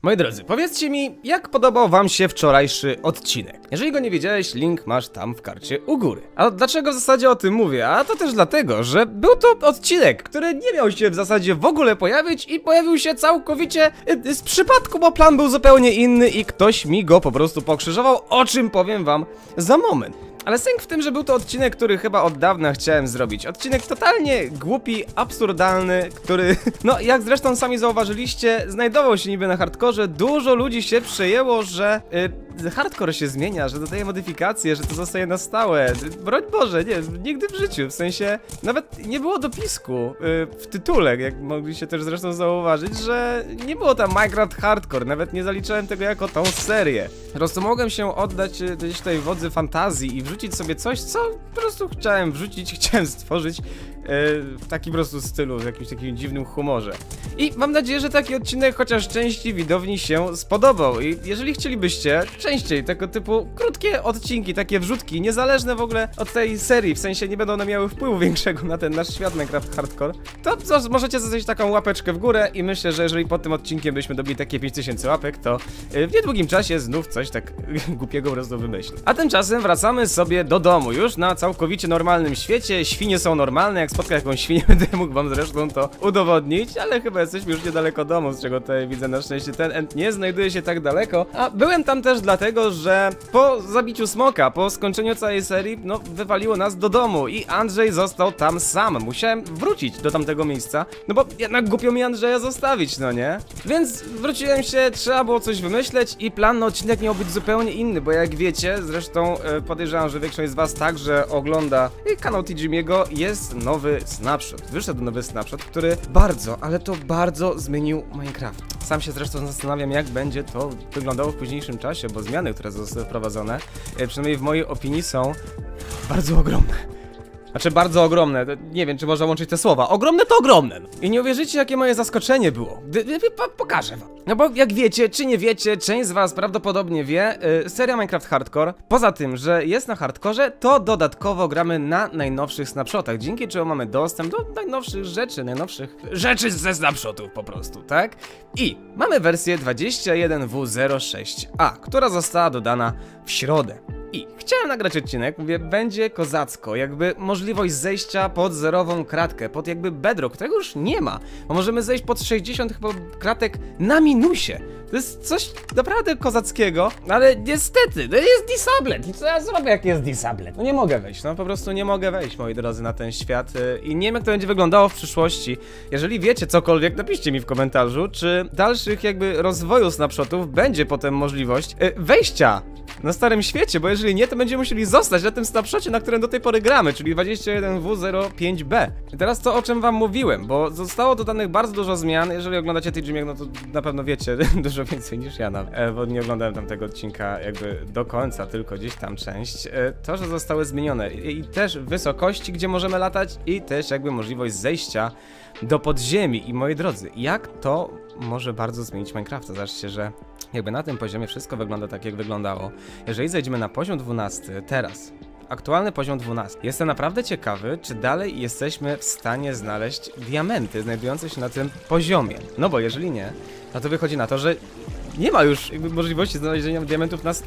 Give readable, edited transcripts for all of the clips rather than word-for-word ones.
Moi drodzy, powiedzcie mi, jak podobał wam się wczorajszy odcinek? Jeżeli go nie wiedziałeś, link masz tam w karcie u góry. A dlaczego w zasadzie o tym mówię? A to też dlatego, że był to odcinek, który nie miał się w zasadzie w ogóle pojawić i pojawił się całkowicie z przypadku, bo plan był zupełnie inny i ktoś mi go po prostu pokrzyżował, o czym powiem wam za moment. Ale sęk w tym, że był to odcinek, który chyba od dawna chciałem zrobić. Odcinek totalnie głupi, absurdalny, który, no jak zresztą sami zauważyliście, znajdował się niby na hardkorze. Dużo ludzi się przejęło, że hardcore się zmienia, że dodaje modyfikacje, że to zostaje na stałe. Broń Boże, nie, nigdy w życiu, w sensie nawet nie było dopisku w tytule, jak mogliście też zresztą zauważyć, że nie było tam Minecraft Hardcore, nawet nie zaliczałem tego jako tą serię. Po prostu mogłem się oddać gdzieś tutaj wodzy fantazji i wrzucić sobie coś, co po prostu chciałem wrzucić, chciałem stworzyć w takim po prostu stylu, w jakimś takim dziwnym humorze. I mam nadzieję, że taki odcinek chociaż części widowni się spodobał. I jeżeli chcielibyście częściej tego typu krótkie odcinki, takie wrzutki, niezależne w ogóle od tej serii, w sensie nie będą one miały wpływu większego na ten nasz świat Minecraft Hardcore, to możecie zostawić taką łapeczkę w górę i myślę, że jeżeli pod tym odcinkiem byśmy dobili takie 5000 łapek, to w niedługim czasie znów coś tak głupiego po prostu wymyślę. A tymczasem wracamy sobie do domu, już na całkowicie normalnym świecie. Świnie są normalne, jak spotkam jakąś świnię, będę mógł wam zresztą to udowodnić, ale chyba jesteśmy już niedaleko domu, z czego tutaj widzę na szczęście ten end nie znajduje się tak daleko. A byłem tam też dlatego, że po zabiciu smoka, po skończeniu całej serii, no wywaliło nas do domu i Andrzej został tam sam. Musiałem wrócić do tamtego miejsca, no bo jednak głupio mi Andrzeja zostawić, no nie? Więc wróciłem się, trzeba było coś wymyśleć i plan na odcinek miał być zupełnie inny, bo jak wiecie, zresztą podejrzewam, że większość z was także ogląda kanał Tjimiego, jest nowy snapshot. Wyszedł nowy snapshot, który bardzo, ale to bardzo zmienił Minecraft. Sam się zresztą zastanawiam, jak będzie to wyglądało w późniejszym czasie, bo zmiany, które zostały wprowadzone, przynajmniej w mojej opinii, są bardzo ogromne. Znaczy bardzo ogromne, nie wiem czy można łączyć te słowa. Ogromne to ogromne. I nie uwierzycie, jakie moje zaskoczenie było. Pokażę wam. No bo jak wiecie, czy nie wiecie, część z was prawdopodobnie wie, seria Minecraft Hardcore, poza tym, że jest na hardkorze, to dodatkowo gramy na najnowszych snapshotach, dzięki czemu mamy dostęp do najnowszych rzeczy ze snapshotów po prostu, tak? I mamy wersję 21W06A, która została dodana w środę. I chciałem nagrać odcinek, mówię, będzie kozacko, jakby możliwość zejścia pod zerową kratkę, pod jakby bedrock, którego już nie ma, bo możemy zejść pod 60 chyba kratek na minusie. To jest coś naprawdę kozackiego, ale niestety, to jest disablet. I co ja zrobię, jak jest disablet? No nie mogę wejść, no po prostu nie mogę wejść, moi drodzy, na ten świat i nie wiem, jak to będzie wyglądało w przyszłości. Jeżeli wiecie cokolwiek, napiszcie mi w komentarzu, czy dalszych jakby rozwoju snapshotów będzie potem możliwość wejścia na starym świecie, bo jeżeli nie, to będziemy musieli zostać na tym snapshocie, na którym do tej pory gramy, czyli 21W05B. I teraz to, o czym wam mówiłem, bo zostało dodanych bardzo dużo zmian. Jeżeli oglądacie Tjimiego, no to na pewno wiecie dużo więcej niż ja nawet, bo nie oglądałem tamtego odcinka jakby do końca, tylko gdzieś tam część. To, że zostały zmienione i też wysokości, gdzie możemy latać, i też jakby możliwość zejścia do podziemi. I moi drodzy, jak to może bardzo zmienić Minecrafta? Zobaczcie, że jakby na tym poziomie wszystko wygląda tak, jak wyglądało. Jeżeli zejdziemy na poziom 12 teraz, aktualny poziom 12, jestem naprawdę ciekawy, czy dalej jesteśmy w stanie znaleźć diamenty znajdujące się na tym poziomie. No bo jeżeli nie, no to wychodzi na to, że nie ma już jakby możliwości znalezienia diamentów na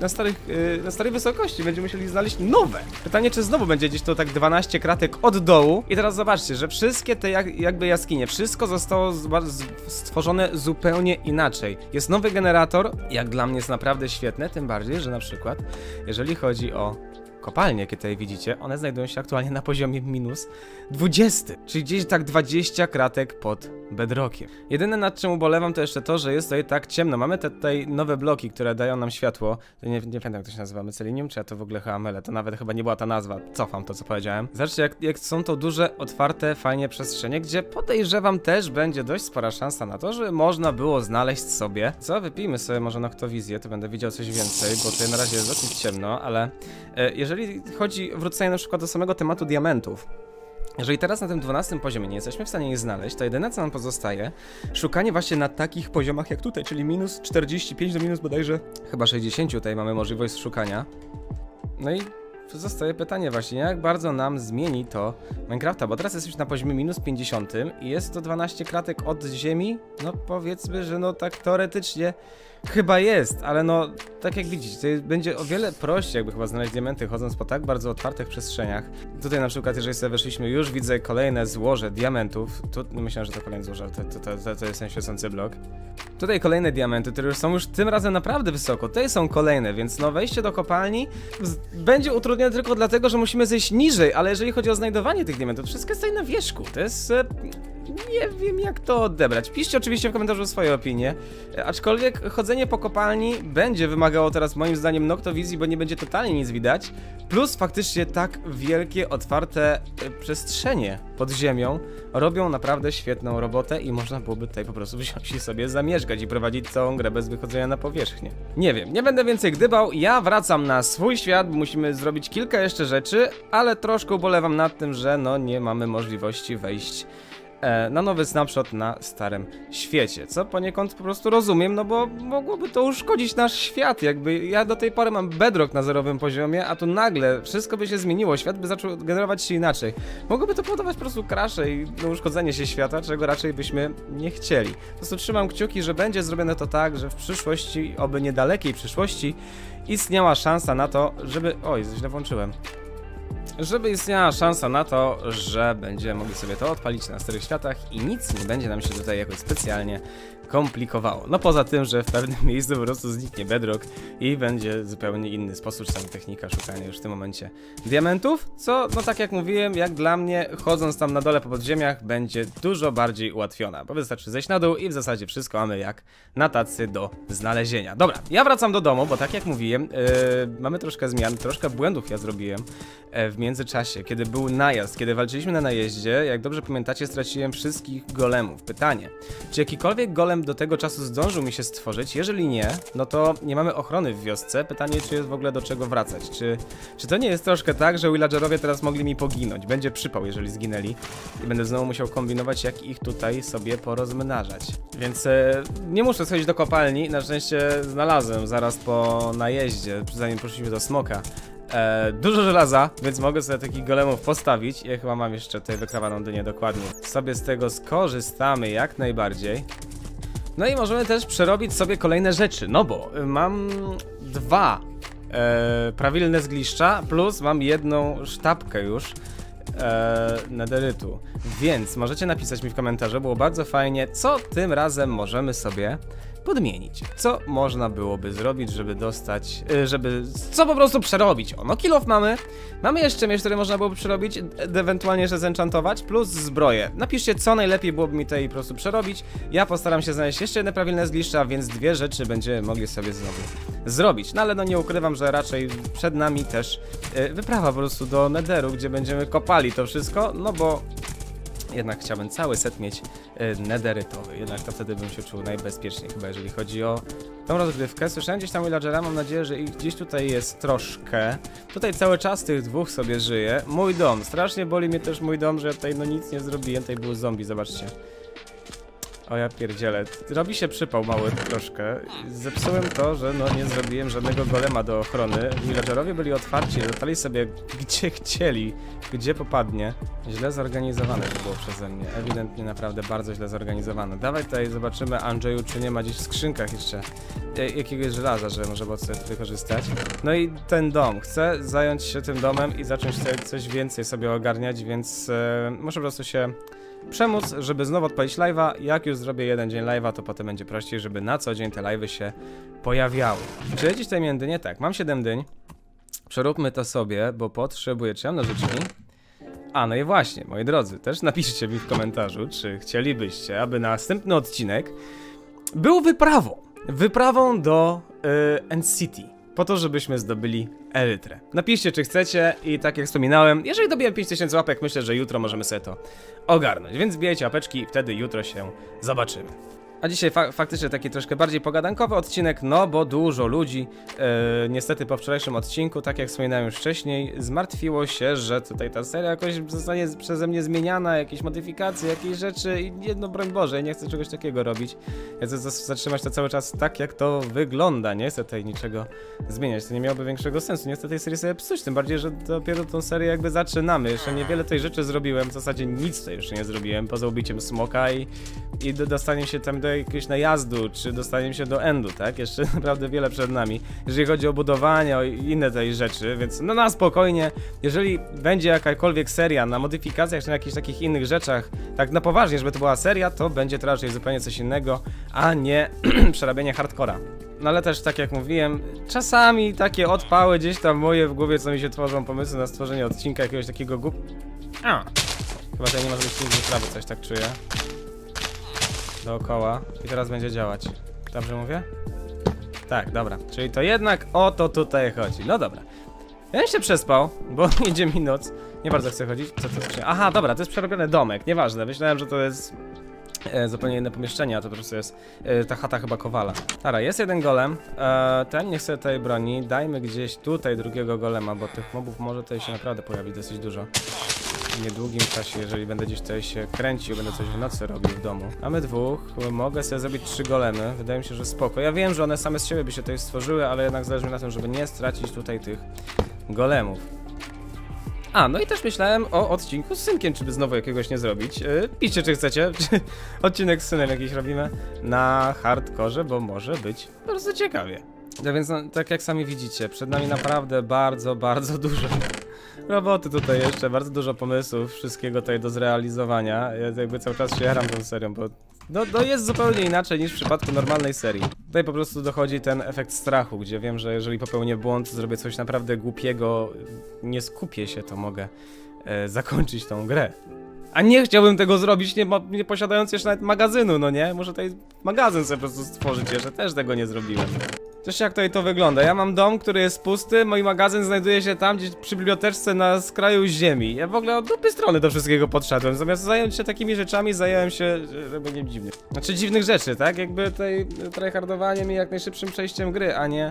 starej wysokości. Będziemy musieli znaleźć nowe. Pytanie, czy znowu będzie gdzieś to tak 12 kratek od dołu. I teraz zobaczcie, że wszystkie te jakby jaskinie, wszystko zostało stworzone zupełnie inaczej. Jest nowy generator, jak dla mnie jest naprawdę świetne, tym bardziej, że na przykład jeżeli chodzi o kopalnie, jakie tutaj widzicie, one znajdują się aktualnie na poziomie minus 20, czyli gdzieś tak 20 kratek pod bedrockiem. Jedyne, nad czym ubolewam, to jeszcze to, że jest tutaj tak ciemno. Mamy te tutaj nowe bloki, które dają nam światło. Nie pamiętam, jak to się nazywa, mycelinium, czy ja to w ogóle chyba mylę. To nawet chyba nie była ta nazwa. Cofam to, co powiedziałem. Zobaczcie, jak są to duże, otwarte, fajnie przestrzenie, gdzie podejrzewam też będzie dość spora szansa na to, że można było znaleźć sobie. Co? Wypijmy sobie może noktowizję, to będę widział coś więcej, bo tutaj na razie jest dosyć ciemno, ale jeżeli chodzi o wrócenie na przykład do samego tematu diamentów, jeżeli teraz na tym 12 poziomie nie jesteśmy w stanie ich znaleźć, to jedyne, co nam pozostaje, szukanie właśnie na takich poziomach jak tutaj, czyli minus 45 do minus bodajże chyba 60, tutaj mamy możliwość szukania. No i zostaje pytanie właśnie, jak bardzo nam zmieni to Minecrafta, bo teraz jesteśmy na poziomie minus 50 i jest to 12 kratek od ziemi, no powiedzmy, że no tak teoretycznie chyba jest, ale no tak jak widzicie, to będzie o wiele prościej jakby chyba znaleźć diamenty chodząc po tak bardzo otwartych przestrzeniach. Tutaj na przykład, jeżeli sobie weszliśmy, już widzę kolejne złoże diamentów. Tu myślałem, że to kolejne złoże, to jest ten świecący blok. Tutaj kolejne diamenty, które już są już tym razem naprawdę wysoko. Tutaj są kolejne, więc no wejście do kopalni będzie utrudnione tylko dlatego, że musimy zejść niżej, ale jeżeli chodzi o znajdowanie tych diamentów, wszystko jest tutaj na wierzchu. To jest... nie wiem jak to odebrać. Piszcie oczywiście w komentarzu swoje opinie, aczkolwiek chodzenie po kopalni będzie wymagało teraz moim zdaniem noktowizji, bo nie będzie totalnie nic widać, plus faktycznie tak wielkie, otwarte przestrzenie pod ziemią robią naprawdę świetną robotę i można byłoby tutaj po prostu wziąć i sobie zamieszkać i prowadzić całą grę bez wychodzenia na powierzchnię. Nie wiem, nie będę więcej gdybał, ja wracam na swój świat, musimy zrobić kilka jeszcze rzeczy, ale troszkę ubolewam nad tym, że no nie mamy możliwości wejść na nowy snapshot na starym świecie, co poniekąd po prostu rozumiem, no bo mogłoby to uszkodzić nasz świat, jakby ja do tej pory mam bedrock na zerowym poziomie, a tu nagle wszystko by się zmieniło, świat by zaczął generować się inaczej. Mogłoby to powodować po prostu crashe i uszkodzenie się świata, czego raczej byśmy nie chcieli. Po prostu trzymam kciuki, że będzie zrobione to tak, że w przyszłości, oby niedalekiej przyszłości, istniała szansa na to, żeby... Oj, źle włączyłem. Żeby istniała szansa na to, że będziemy mogli sobie to odpalić na starych światach i nic nie będzie nam się tutaj jakoś specjalnie komplikowało. No poza tym, że w pewnym miejscu po prostu zniknie bedrock i będzie zupełnie inny sposób, sama technika szukania już w tym momencie diamentów, co no tak jak mówiłem, jak dla mnie chodząc tam na dole po podziemiach będzie dużo bardziej ułatwiona, bo wystarczy zejść na dół i w zasadzie wszystko mamy jak na tacy do znalezienia. Dobra, ja wracam do domu, bo tak jak mówiłem, mamy troszkę zmian, troszkę błędów ja zrobiłem w międzyczasie, kiedy był najazd, kiedy walczyliśmy na najeździe, jak dobrze pamiętacie, straciłem wszystkich golemów. Pytanie, czy jakikolwiek golem do tego czasu zdążył mi się stworzyć? Jeżeli nie, no to nie mamy ochrony w wiosce. Pytanie, czy jest w ogóle do czego wracać? Czy to nie jest troszkę tak, że villagerowie teraz mogli mi poginąć? Będzie przypał, jeżeli zginęli i będę znowu musiał kombinować, jak ich tutaj sobie porozmnażać. Więc nie muszę schodzić do kopalni, na szczęście znalazłem zaraz po najeździe, zanim poszliśmy do smoka. Dużo żelaza, więc mogę sobie takich golemów postawić. Ja chyba mam jeszcze tutaj wykrawaną dynię dokładnie. Sobie z tego skorzystamy jak najbardziej. No i możemy też przerobić sobie kolejne rzeczy, no bo mam dwa prawilne zgliszcza, plus mam jedną sztabkę już nederytu. Więc możecie napisać mi w komentarzu, było bardzo fajnie, co tym razem możemy sobie podmienić. Co można byłoby zrobić, żeby dostać, co po prostu przerobić. O, no kill off mamy. Mamy jeszcze miecz, który można byłoby przerobić, ewentualnie jeszcze zenchantować, plus zbroję. Napiszcie, co najlepiej byłoby mi tutaj po prostu przerobić. Ja postaram się znaleźć jeszcze jedne prawilne zgliszcza, więc dwie rzeczy będziemy mogli sobie znowu zrobić. No ale no nie ukrywam, że raczej przed nami też wyprawa po prostu do Netheru, gdzie będziemy kopali to wszystko, no bo jednak chciałbym cały set mieć nederytowy, jednak to wtedy bym się czuł najbezpieczniej chyba, jeżeli chodzi o tą rozgrywkę. Słyszałem gdzieś tam villagera, mam nadzieję, że ich gdzieś tutaj jest troszkę. Tutaj cały czas tych dwóch sobie żyje. Mój dom, strasznie boli mnie też mój dom, że ja tutaj no nic nie zrobiłem, tutaj był zombie, zobaczcie. O ja pierdzielę, robi się przypał mały troszkę. Zepsułem to, że no nie zrobiłem żadnego golema do ochrony. Villagerowie byli otwarci, latali sobie gdzie chcieli, gdzie popadnie. Źle zorganizowane to było przeze mnie, ewidentnie naprawdę bardzo źle zorganizowane. Dawaj tutaj zobaczymy, Andrzeju, czy nie ma gdzieś w skrzynkach jeszcze jakiegoś żelaza, że może było coś wykorzystać. No i ten dom, chcę zająć się tym domem i zacząć sobie coś więcej sobie ogarniać, więc muszę po prostu się przemóc, żeby znowu odpalić live'a. Jak już zrobię jeden dzień live'a, to potem będzie prościej, żeby na co dzień te live'y się pojawiały. Czy ja dziś tutaj miałem dynię? Tak, mam 7 dyń. Przeróbmy to sobie, bo potrzebuję... Czy mam nożyczki? A, no i właśnie, moi drodzy, też napiszcie mi w komentarzu, czy chcielibyście, aby następny odcinek był wyprawą do End City, po to, żebyśmy zdobyli elytrę. Napiszcie, czy chcecie i tak jak wspominałem, jeżeli dobiję 5000 łapek, myślę, że jutro możemy sobie to ogarnąć, więc wbijajcie łapeczki i wtedy jutro się zobaczymy. A dzisiaj faktycznie taki troszkę bardziej pogadankowy odcinek, no bo dużo ludzi niestety po wczorajszym odcinku, tak jak wspominałem już wcześniej, zmartwiło się, że tutaj ta seria jakoś zostanie przeze mnie zmieniana, jakieś modyfikacje, jakieś rzeczy i no broń Boże, ja nie chcę czegoś takiego robić. Ja chcę zatrzymać to cały czas tak, jak to wygląda, nie chcę tutaj niczego zmieniać, to nie miałoby większego sensu, nie chcę tej serii sobie psuć, tym bardziej, że dopiero tą serię jakby zaczynamy, jeszcze niewiele tej rzeczy zrobiłem, w zasadzie nic tutaj jeszcze nie zrobiłem, poza ubiciem smoka i dostaniem się tam do jakiegoś najazdu, czy dostaniem się do endu, tak? Jeszcze naprawdę wiele przed nami, jeżeli chodzi o budowanie, o inne tej rzeczy, więc no na spokojnie, jeżeli będzie jakakolwiek seria na modyfikacjach, czy na jakichś takich innych rzeczach, tak na poważnie, żeby to była seria, to będzie to raczej zupełnie coś innego, a nie przerabianie hardcora. No ale też, tak jak mówiłem, czasami takie odpały gdzieś tam moje w głowie, co mi się tworzą pomysły na stworzenie odcinka jakiegoś takiego Chyba tutaj nie ma zrobić nic wyprawy, coś tak czuję. Dookoła. I teraz będzie działać. Dobrze mówię? Tak, dobra. Czyli to jednak o to tutaj chodzi. No dobra. Ja bym się przespał, bo idzie mi noc. Nie bardzo chcę chodzić. Co to się... Aha, dobra, to jest przerobiony domek. Nieważne. Myślałem, że to jest zupełnie inne pomieszczenie, a to po prostu jest ta chata chyba Kowala. Dobra, jest jeden golem. Ten niech sobie tutaj broni. Dajmy gdzieś tutaj drugiego golema, bo tych mobów może tutaj się naprawdę pojawić dosyć dużo. W niedługim czasie, jeżeli będę gdzieś tutaj się kręcił, będę coś w nocy robił w domu. Mamy dwóch, mogę sobie zrobić 3 golemy, wydaje mi się, że spoko. Ja wiem, że one same z siebie by się tutaj stworzyły, ale jednak zależy mi na tym, żeby nie stracić tutaj tych golemów. A, no i też myślałem o odcinku z synkiem, czy by znowu jakiegoś nie zrobić. Piszcie, czy chcecie, czy odcinek z synem jakiś robimy na hardkorze, bo może być bardzo ciekawie. No więc, no, tak jak sami widzicie, przed nami naprawdę bardzo dużo roboty tutaj jeszcze, bardzo dużo pomysłów, wszystkiego tutaj do zrealizowania. Ja jakby cały czas się jaram tą serią, bo no jest zupełnie inaczej niż w przypadku normalnej serii. Tutaj po prostu dochodzi ten efekt strachu, gdzie wiem, że jeżeli popełnię błąd, zrobię coś naprawdę głupiego, nie skupię się, to mogę zakończyć tą grę. A nie chciałbym tego zrobić, nie posiadając jeszcze nawet magazynu, no nie? Muszę tutaj magazyn sobie po prostu stworzyć jeszcze, też tego nie zrobiłem. Zobaczcie, jak tutaj to wygląda. Ja mam dom, który jest pusty, mój magazyn znajduje się tam, gdzieś przy biblioteczce na skraju ziemi. Ja w ogóle od dupy strony do wszystkiego podszedłem. Zamiast zająć się takimi rzeczami, zająłem się robieniem dziwnych. Znaczy dziwnych rzeczy, tak? Jakby tutaj tryhardowaniem i jak najszybszym przejściem gry, a nie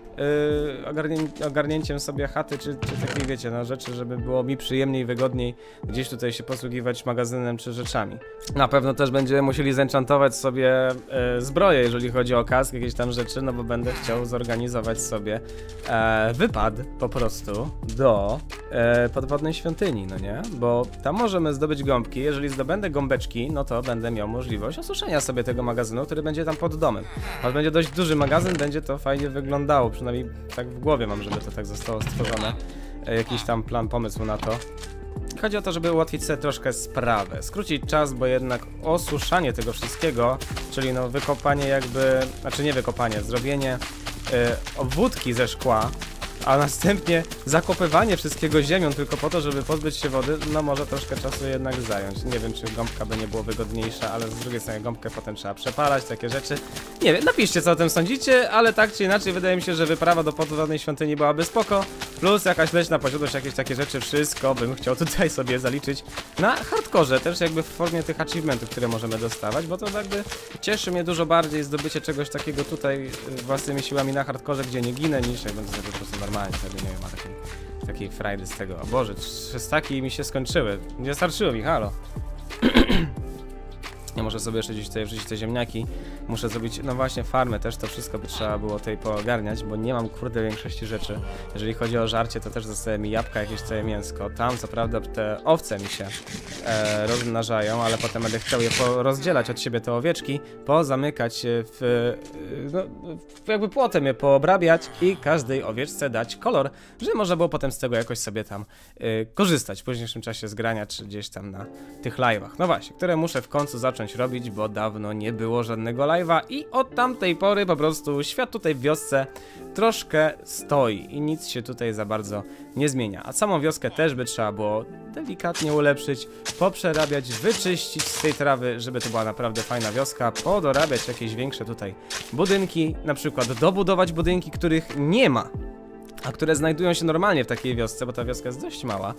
ogarnięciem sobie chaty, czy takiej, wiecie, no rzeczy, żeby było mi przyjemniej, wygodniej gdzieś tutaj się posługiwać magazynem czy rzeczami. Na pewno też będziemy musieli zenchantować sobie zbroję, jeżeli chodzi o kask, jakieś tam rzeczy, no bo będę chciał zorganizować sobie wypad po prostu do podwodnej świątyni, no nie? Bo tam możemy zdobyć gąbki, jeżeli zdobędę gąbeczki, no to będę miał możliwość osuszenia sobie tego magazynu, który będzie tam pod domem. Ale będzie dość duży magazyn, będzie to fajnie wyglądało, przynajmniej tak w głowie mam, żeby to tak zostało stworzone. Jakiś tam plan, pomysł na to. Chodzi o to, żeby ułatwić sobie troszkę sprawę, skrócić czas, bo jednak osuszanie tego wszystkiego, czyli no wykopanie jakby, znaczy nie wykopanie, zrobienie obwódki ze szkła, a następnie zakopywanie wszystkiego ziemią tylko po to, żeby pozbyć się wody, no może troszkę czasu jednak zająć. Nie wiem, czy gąbka by nie było wygodniejsza, ale z drugiej strony gąbkę potem trzeba przepalać, takie rzeczy. Nie wiem, napiszcie, co o tym sądzicie, ale tak czy inaczej wydaje mi się, że wyprawa do podwodnej świątyni byłaby spoko, plus jakaś leśna posiadłość, jakieś takie rzeczy, wszystko bym chciał tutaj sobie zaliczyć na hardkorze, też jakby w formie tych achievementów, które możemy dostawać, bo to jakby cieszy mnie dużo bardziej zdobycie czegoś takiego tutaj własnymi siłami na hardkorze, gdzie nie ginę, niż jak będę sobie po prostu normalnie sobie, nie wiem, ma takiej frajdy z tego. O Boże, 300 mi się skończyły. Nie starczyło mi, halo. Ja muszę sobie jeszcze gdzieś tutaj wrzucić te ziemniaki. Muszę zrobić, no właśnie, farmę też, to wszystko by trzeba było tutaj poogarniać, bo nie mam kurde większości rzeczy. Jeżeli chodzi o żarcie, to też zostaje mi jabłka, jakieś całe mięsko. Tam co prawda te owce mi się rozmnażają, ale potem będę chciał je rozdzielać od siebie, te owieczki, pozamykać jakby płotem je poobrabiać i każdej owieczce dać kolor, żeby można było potem z tego jakoś sobie tam korzystać w późniejszym czasie z grania, czy gdzieś tam na tych live'ach. No właśnie, które muszę w końcu zacząć robić, bo dawno nie było żadnego live'a i od tamtej pory po prostu świat tutaj w wiosce troszkę stoi i nic się tutaj za bardzo nie zmienia. A samą wioskę też by trzeba było delikatnie ulepszyć, poprzerabiać, wyczyścić z tej trawy, żeby to była naprawdę fajna wioska, podorabiać jakieś większe tutaj budynki, na przykład dobudować budynki, których nie ma, a które znajdują się normalnie w takiej wiosce, bo ta wioska jest dość mała,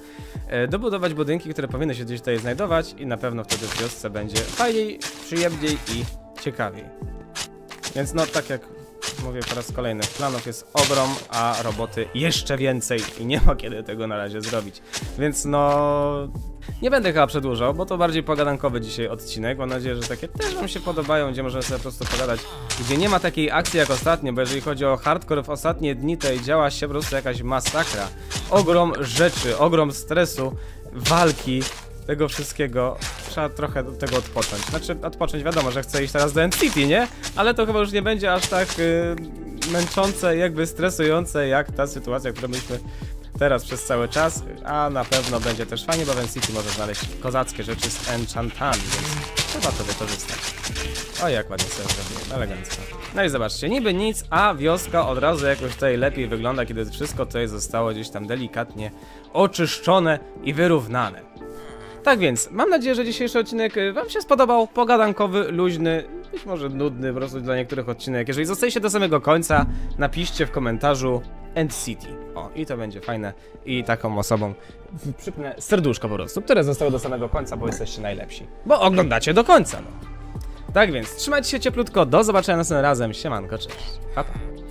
dobudować budynki, które powinny się gdzieś tutaj znajdować i na pewno wtedy w wiosce będzie fajniej, przyjemniej i ciekawiej. Więc no, tak jak mówię po raz kolejny, planów jest ogrom, a roboty jeszcze więcej i nie ma kiedy tego na razie zrobić. Więc no, nie będę chyba przedłużał, bo to bardziej pogadankowy dzisiaj odcinek. Mam nadzieję, że takie też wam się podobają, gdzie możemy sobie po prostu pogadać, gdzie nie ma takiej akcji jak ostatnio, bo jeżeli chodzi o hardcore w ostatnie dni, to działa się po prostu jakaś masakra. Ogrom rzeczy, ogrom stresu, walki, tego wszystkiego. Trzeba trochę od tego odpocząć. Znaczy, odpocząć, wiadomo, że chcę iść teraz do End City, nie? Ale to chyba już nie będzie aż tak męczące, jakby stresujące, jak ta sytuacja, którą mieliśmy teraz przez cały czas. A na pewno będzie też fajnie, bo w End City może znaleźć kozackie rzeczy z enchantami, więc trzeba to wykorzystać. O, jak ładnie sobie zrobiłem, elegancko. No i zobaczcie, niby nic, a wioska od razu jakoś tutaj lepiej wygląda, kiedy wszystko tutaj zostało gdzieś tam delikatnie oczyszczone i wyrównane. Tak więc, mam nadzieję, że dzisiejszy odcinek wam się spodobał, pogadankowy, luźny, być może nudny po prostu dla niektórych odcinek. Jeżeli zostaliście do samego końca, napiszcie w komentarzu End City. O, i to będzie fajne i taką osobą przypnę serduszko po prostu, które zostało do samego końca, bo jesteście najlepsi. Bo oglądacie do końca, no. Tak więc, trzymajcie się cieplutko, do zobaczenia następnym razem, siemanko, cześć, pa pa.